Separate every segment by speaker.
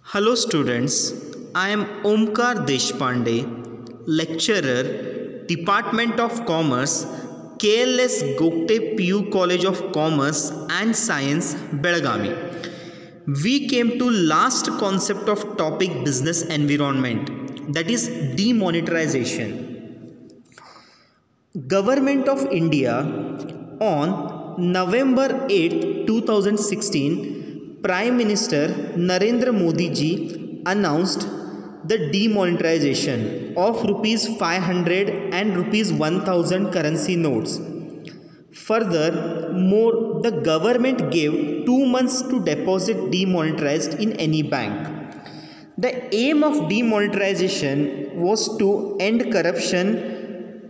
Speaker 1: Hello students, I am Omkar Deshpande, lecturer, Department of Commerce, KLS Gogte PU College of Commerce and Science, Belagavi. We came to last concept of topic business environment, that is demonetization. Government of India on November 8, 2016, Prime Minister Narendra Modi ji announced the demonetization of rupees 500 and rupees 1000 currency notes. Furthermore, the government gave 2 months to deposit demonetized in any bank. The aim of demonetization was to end corruption,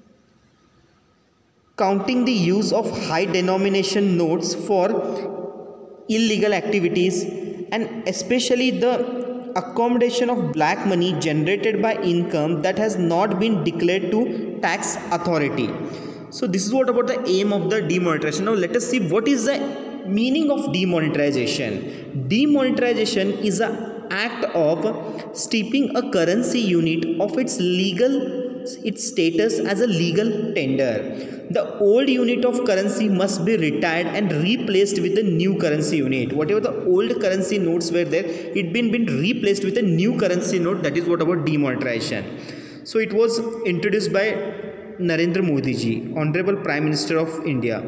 Speaker 1: counting the use of high denomination notes for illegal activities and especially the accommodation of black money generated by income that has not been declared to tax authority. So this is what about the aim of the demonetization. Now let us see what is the meaning of demonetization. Demonetization is an act of stripping a currency unit of its status as a legal tender. The old unit of currency must be retired and replaced with a new currency unit. Whatever the old currency notes were there, it been replaced with a new currency note. That is what about demonetization. So it was introduced by Narendra Modi ji, Honorable Prime Minister of India.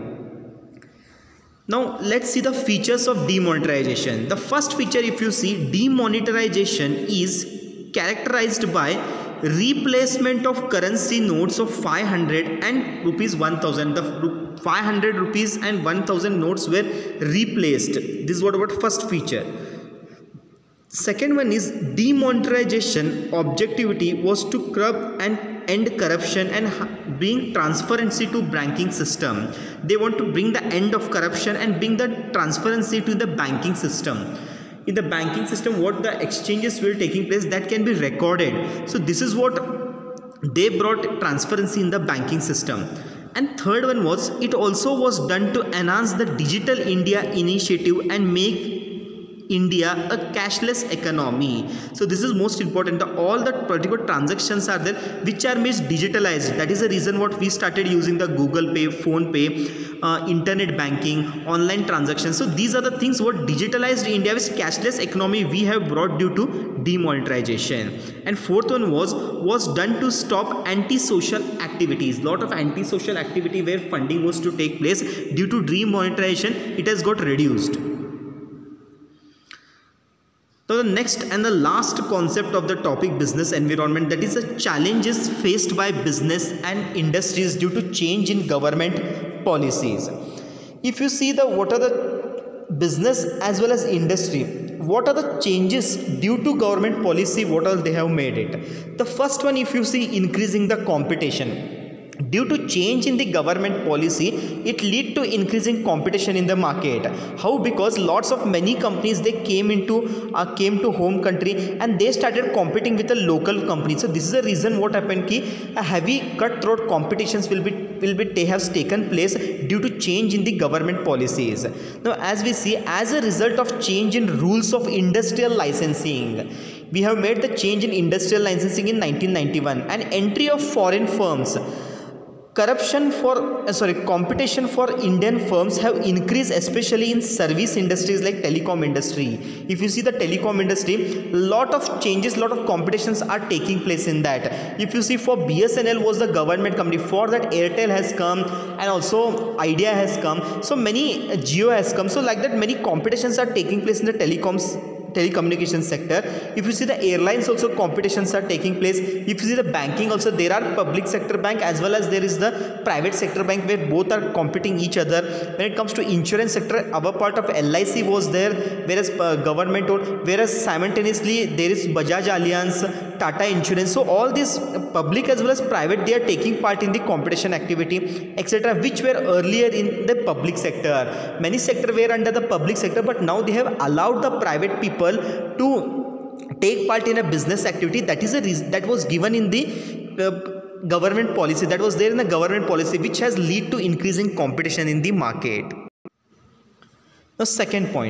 Speaker 1: Now let's see the features of demonetization. The first feature, if you see, demonetization is characterized by replacement of currency notes of 500 and rupees 1000. The 500 rupees and 1000 notes were replaced. This is what about first feature. Second one is demonetization objectivity was to curb and end corruption and bring transparency to banking system. They want to bring the end of corruption and bring the transparency to the banking system. In the banking system, what the exchanges will taking place, that can be recorded. So this is what they brought, transparency in the banking system. And third one was, it also was done to enhance the Digital India initiative and make India a cashless economy. So this is most important. All the particular transactions are there which are made digitalized. That is the reason what we started using the Google Pay, Phone Pay, internet banking, online transactions. So these are the things what digitalized India with cashless economy we have brought due to demonetization. And fourth one was done to stop anti-social activities. Lot of anti-social activity where funding was to take place, due to demonetization it has got reduced. So the next and the last concept of the topic business environment, that is the challenges faced by business and industries due to change in government policies. If you see what are the business as well as industry, what are the changes due to government policy, what all they have made it. The first one, if you see, increasing the competition. Due to change in the government policy, it lead to increasing competition in the market. How? Because lots of many companies, they came to home country and they started competing with the local companies. So this is the reason what happened ki a heavy cutthroat competitions will have taken place due to change in the government policies. Now as we see, as a result of change in rules of industrial licensing, we have made the change in industrial licensing in 1991 and entry of foreign firms. Competition for Indian firms have increased, especially in service industries like telecom industry. If you see the telecom industry, lot of changes, lot of competitions are taking place in that. If you see, for BSNL was the government company, for that Airtel has come and also Idea has come. So many Jio has come. So like that, many competitions are taking place in the telecommunication sector. If you see the airlines, also competitions are taking place. If you see the banking, also there are public sector bank as well as there is the private sector bank where both are competing each other. When it comes to insurance sector, our part of LIC was there, whereas government owned, whereas simultaneously there is Bajaj Allianz, Tata Insurance. So all these public as well as private, they are taking part in the competition activity, etc., which were earlier in the public sector. Many sector were under the public sector, but now they have allowed the private people to take part in a business activity. That is a reason that was given in the government policy, that was there in the government policy, which has led to increasing competition in the market. The second point,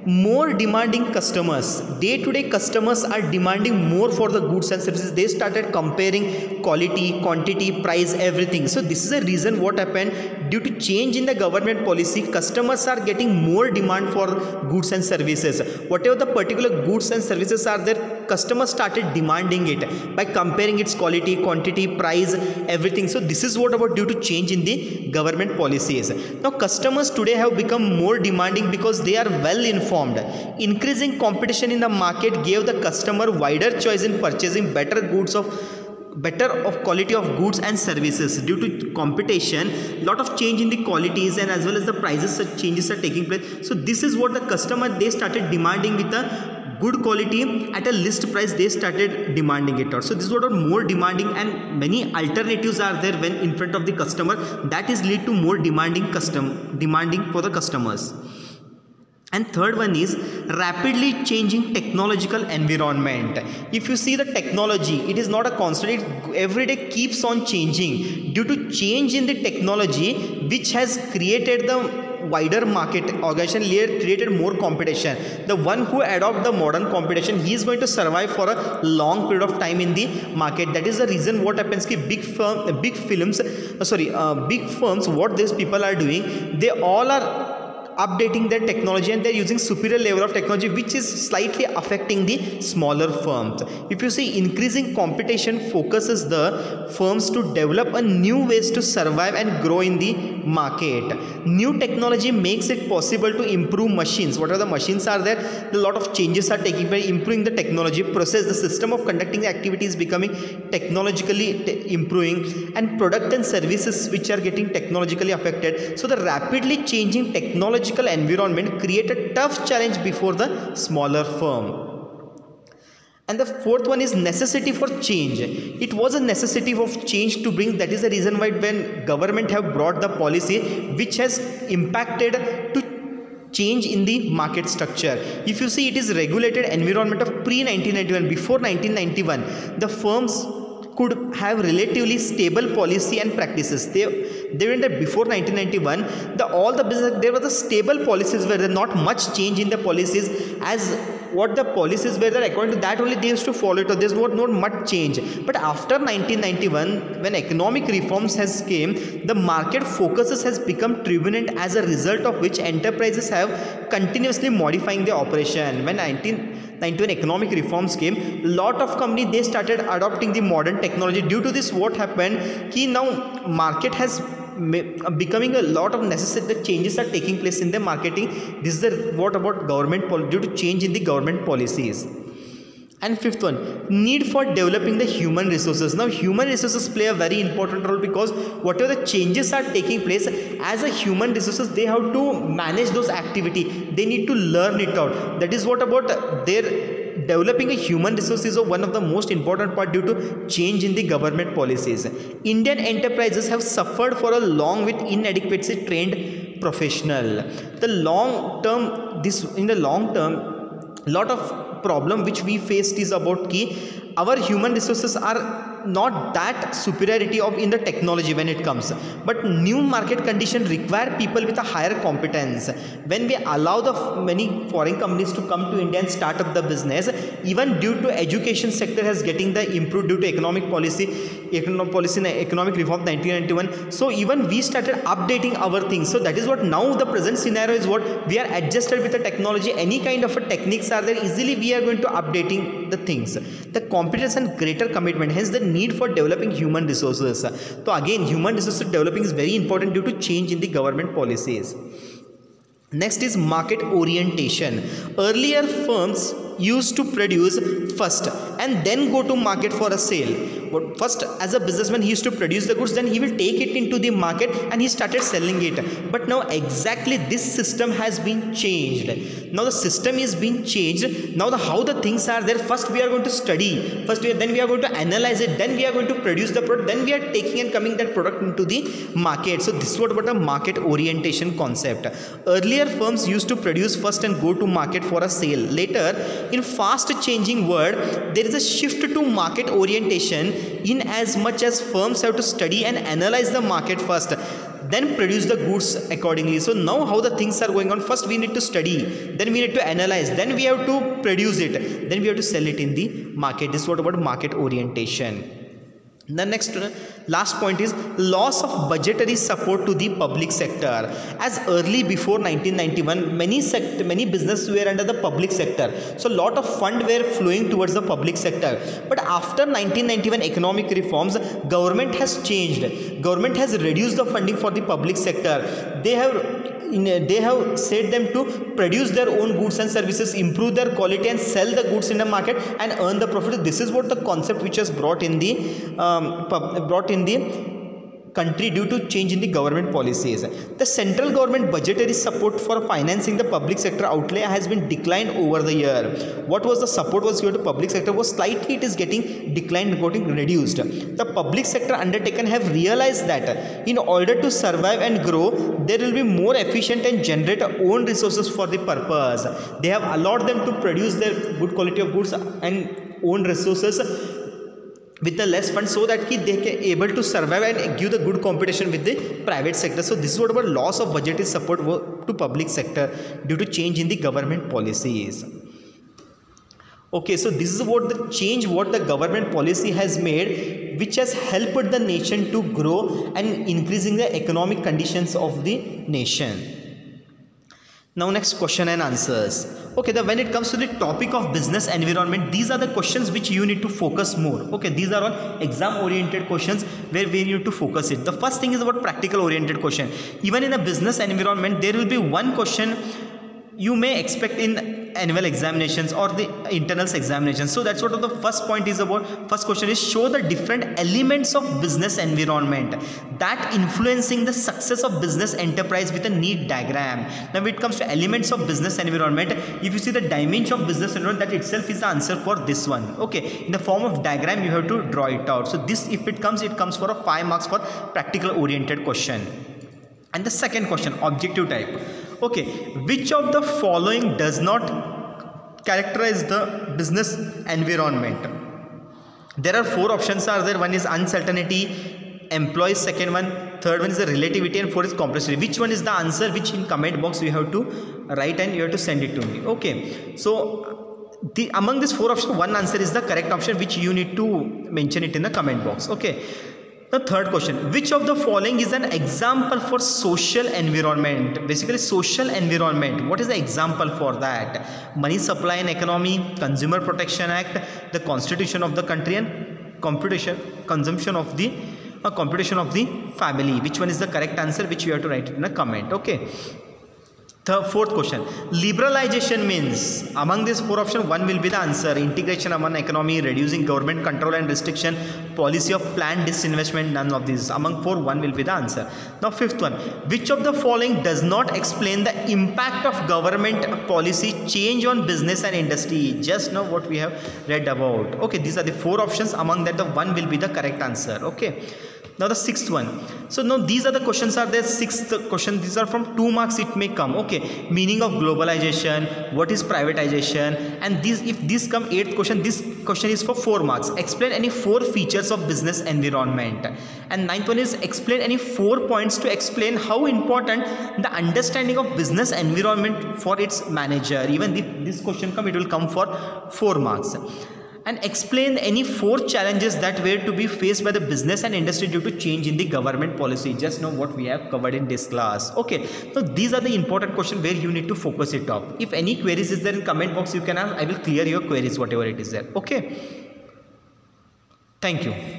Speaker 1: more demanding customers. Day to day customers are demanding more for the goods and services. They started comparing quality, quantity, price, everything. So this is a reason what happened. Due to change in the government policy, customers are getting more demand for goods and services. Whatever the particular goods and services are there, customers started demanding it by comparing its quality, quantity, price, everything. So this is what about due to change in the government policies. Now customers today have become more demanding because they are well informed. Increasing competition in the market gave the customer wider choice in purchasing better quality of goods and services. Due to competition, lot of change in the qualities and as well as the prices changes are taking place. So this is what the customer, they started demanding with a good quality at a list price. They started demanding it out. So this is what are more demanding, and many alternatives are there when in front of the customer. That is lead to more demanding for the customers. And third one is rapidly changing technological environment. If you see the technology, it is not a constant, it every day keeps on changing. Due to change in the technology, which has created the wider market, organization created more competition. The one who adopt the modern competition, he is going to survive for a long period of time in the market. That is the reason what happens ki big firms, what these people are doing, they all are updating their technology and they're using superior level of technology, which is slightly affecting the smaller firms. If you see, increasing competition focuses the firms to develop a new ways to survive and grow in the market. New technology makes it possible to improve machines. What are the machines are there? A lot of changes are taking place, improving the technology process. The system of conducting the activities becoming technologically improving, and product and services which are getting technologically affected. So the rapidly changing technological environment create a tough challenge before the smaller firm. And the fourth one is necessity for change. It was a necessity of change to bring. That is the reason why when government have brought the policy which has impacted to change in the market structure. If you see, it is regulated environment of pre-1991. Before 1991, the firms could have relatively stable policy and practices. They were that before 1991, all the business, there were the stable policies where there not much change in the policies, as what the policies were there, according to that only they used to follow it. There's not much change. But after 1991, when economic reforms has came, the market focuses has become turbulent, as a result of which enterprises have continuously modifying their operation. When 1991 economic reforms came, lot of companies, they started adopting the modern technology. Due to this, what happened ki now market has becoming a lot of necessary changes are taking place in the marketing. This is the what about government due to change in the government policies. And fifth one, need for developing the human resources. Now human resources play a very important role, because whatever the changes are taking place, as a human resources, they have to manage those activity. They need to learn it out. That is what about their developing a human resource is one of the most important part due to change in the government policies. Indian enterprises have suffered for a long with inadequately trained professional. In the long term, lot of problem which we faced is about ki our human resources are not that superiority of in the technology when it comes, but new market condition require people with a higher competence. When we allow the many foreign companies to come to India and start up the business, even due to education sector has getting the improved due to economic policy and economic reform 1991. So even we started updating our things. So that is what now the present scenario is, what we are adjusted with the technology. Any kind of a techniques are there, easily we are going to updating the things. The competence and greater commitment, hence the need for developing human resources. So again, human resources developing is very important due to change in the government policies. Next is market orientation. Earlier firms used to produce first and then go to market for a sale. But first, as a businessman, he used to produce the goods, then he will take it into the market and he started selling it. But now exactly this system has been changed. Now the system is being changed. Now how the things are there, first we are going to study, then we are going to analyze it, then we are going to produce the product, then we are taking and coming that product into the market. So this is what about a market orientation concept. Earlier firms used to produce first and go to market for a sale. Later, in fast changing world, there is a shift to market orientation, in as much as firms have to study and analyze the market first, then produce the goods accordingly. So now how the things are going on, first we need to study, then we need to analyze, then we have to produce it, then we have to sell it in the market. This is what about market orientation. The next last point is loss of budgetary support to the public sector. As early before 1991, many businesses were under the public sector, so lot of fund were flowing towards the public sector. But after 1991 economic reforms, government has changed. Government has reduced the funding for the public sector. They have said them to produce their own goods and services, improve their quality and sell the goods in the market and earn the profit. This is what the concept which was brought in the country due to change in the government policies. The central government budgetary support for financing the public sector outlay has been declined over the year. What was the support was given to public sector was slightly it is getting declined, getting reduced. The public sector undertaken have realized that in order to survive and grow, there will be more efficient and generate own resources for the purpose. They have allowed them to produce their good quality of goods and own resources with the less funds, so that they can able to survive and give the good competition with the private sector. So this is what about loss of budgetary support to public sector due to change in the government policies. Okay, so this is what the change what the government policy has made, which has helped the nation to grow and increasing the economic conditions of the nation. Now next question and answers. Okay, when it comes to the topic of business environment, these are the questions which you need to focus more. Okay, these are all exam oriented questions where we need to focus it. The first thing is about practical oriented question. Even in a business environment, there will be one question you may expect in annual examinations or the internals examinations. So that's what the first point is about. First question is show the different elements of business environment that influencing the success of business enterprise with a neat diagram. Now when it comes to elements of business environment, if you see the dimension of business environment, that itself is the answer for this one. Okay, in the form of diagram you have to draw it out. So this, if it comes for a 5 marks for practical oriented question. And the second question, objective type. Okay, which of the following does not characterize the business environment? There are 4 options are there. One is uncertainty, employees, second one, third one is the relativity, and 4 is complexity. Which one is the answer, which in comment box you have to write and you have to send it to me. Okay, so among these 4 options, one answer is the correct option, which you need to mention it in the comment box. Okay. The third question, which of the following is an example for social environment? Basically social environment, what is the example for that? Money supply and economy, Consumer Protection Act, the constitution of the country, and consumption of the family. Which one is the correct answer, which you have to write it in a comment. Okay. The fourth question, liberalization means, among these 4 options, one will be the answer. Integration among economy, reducing government control and restriction, policy of planned disinvestment, none of these. Among 4, one will be the answer. Now fifth one, which of the following does not explain the impact of government policy change on business and industry? Just know what we have read about. Okay, these are the 4 options. Among that, the one will be the correct answer. Okay. Now the sixth one. So now these are the questions are there. Sixth question, these are from 2 marks it may come. Okay, meaning of globalization, what is privatization, and these, if these come 8th question, this question is for 4 marks. Explain any 4 features of business environment. And 9th one is explain any 4 points to explain how important the understanding of business environment for its manager. Even if this question come, it will come for 4 marks. And explain any 4 challenges that were to be faced by the business and industry due to change in the government policy. Just know what we have covered in this class. Okay, so these are the important questions where you need to focus it up. If any queries is there in comment box, you can ask. I will clear your queries, whatever it is there. Okay, thank you.